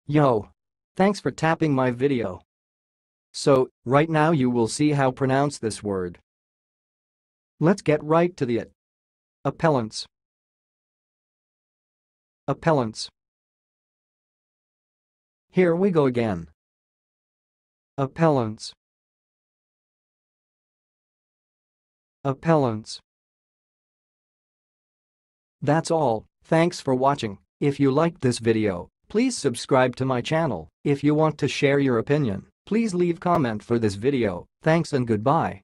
Yo! Thanks for tapping my video. So, right now you will see how pronounce this word. Let's get right to it. Appellants. Appellants. Here we go again. Appellants. Appellants. That's all. Thanks for watching. If you liked this video, please subscribe to my channel. If you want to share your opinion, please leave comment for this video. Thanks and goodbye.